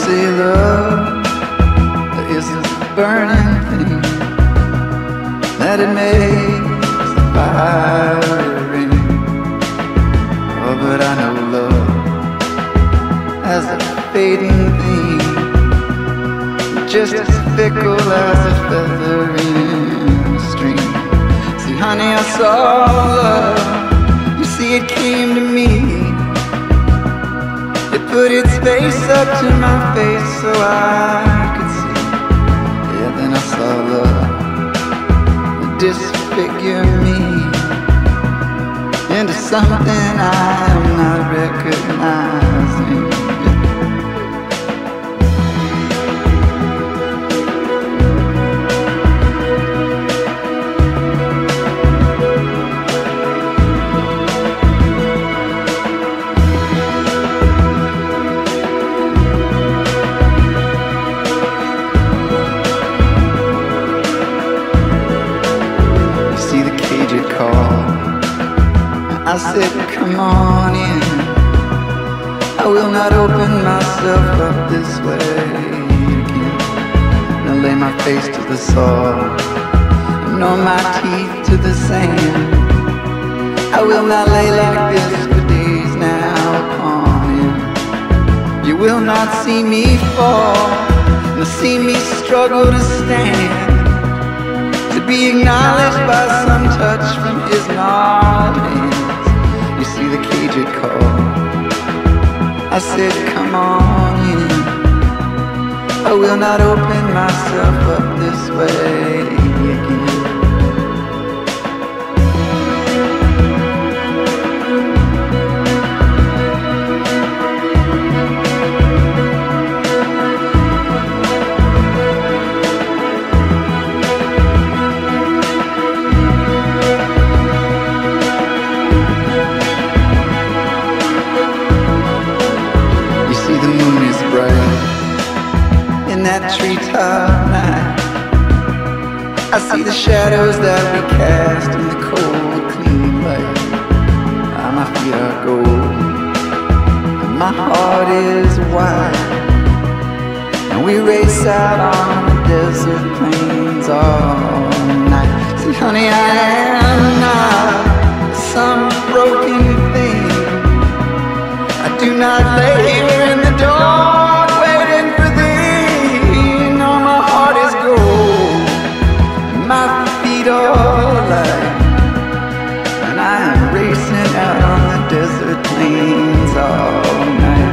say love is a burning thing, that it makes the fire ring. Oh, but I know love as a fading thing, just as fickle as a feather in a stream. See, honey, I saw love. You see, it came to me. It put its face up to my face so I could see. Yeah, then I saw love disfigure me into something I am not recognizing. I said, come on in. I will not open myself up this way again. Now lay my face to the soil, nor my teeth to the sand. I will not lay like this for days now upon him. You will not see me fall, nor see me struggle to stand, to be acknowledged by some touch from his gnarled hands. You see the cage it called. I said, come on in. I will not open myself up this way again. Treetop night, I see the shadows that we cast in the cold, clean light. My feet are gold, and my heart is wide, and we race out on the desert plains all night. See, honey, I am not some broken thing. I do not lay here in the dark. My feet are light, and I am racing out on the desert plains all night.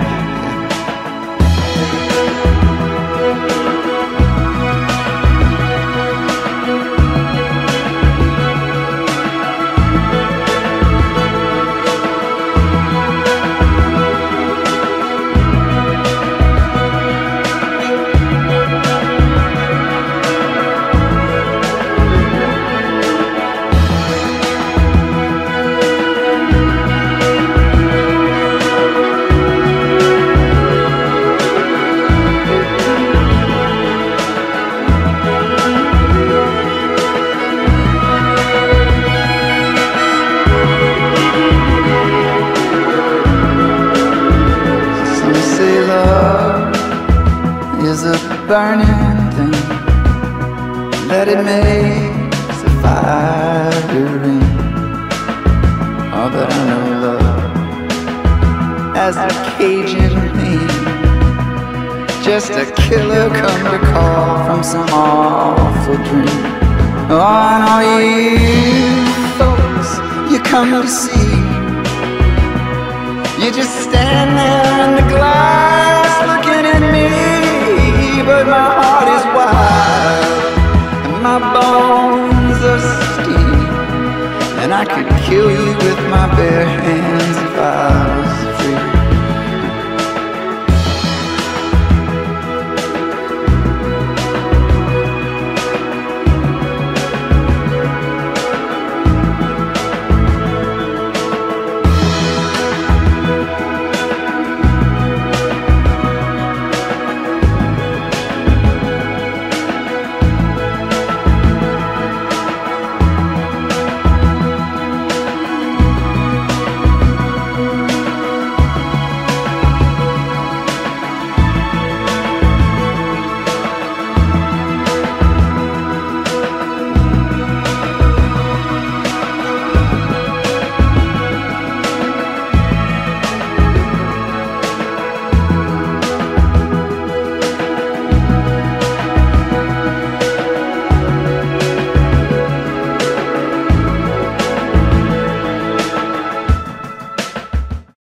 Burning thing, that it makes a fire ring. Oh, but I know love as a Cajun thing, just a killer come to call from some awful dream. Oh, and all you folks you come to see, you just stand there in the glass looking at me. But my heart is wild, and my bones are steel, and I could kill you with my bare hands if I was